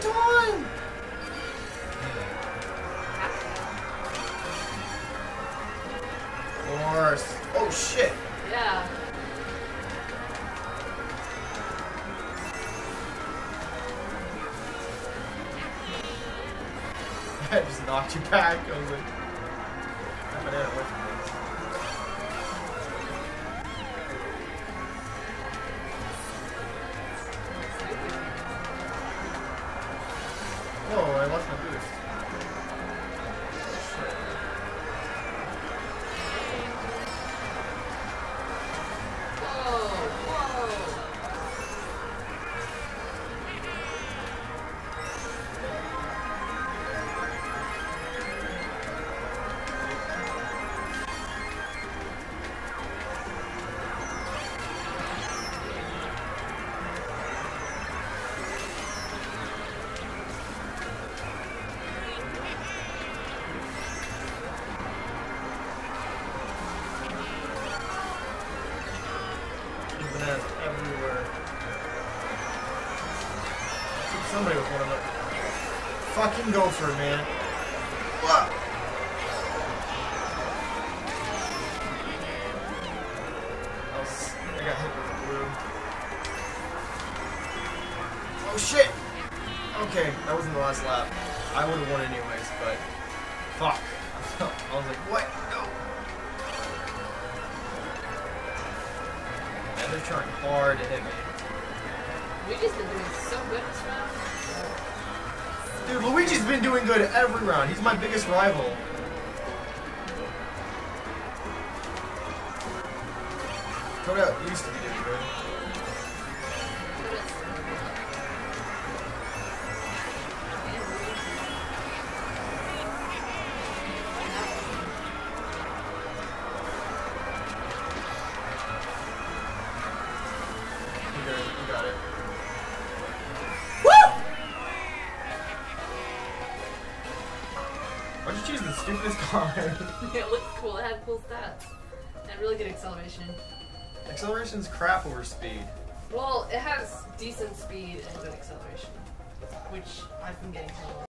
time! Of course. Oh shit! Yeah. I just knocked you back. I was like, I'm gonna away from this. Whoa, I lost my boost. Bananas everywhere. Somebody with one of them. Fucking go for it, man. What? I got hit with the blue. Oh shit! Okay, that wasn't the last lap. I would have won anyways, but fuck. I was like, what? No. Man, they're trying hard to hit me. Luigi's been doing so good this round. Dude, Luigi's been doing good every round. He's my biggest rival. Toad used to be doing good. You got it. Woo! Why'd you choose the stupidest car? It looked cool. It had cool stats. And really good acceleration. Acceleration's crap over speed. Well, it has decent speed and good acceleration, which I've been getting to.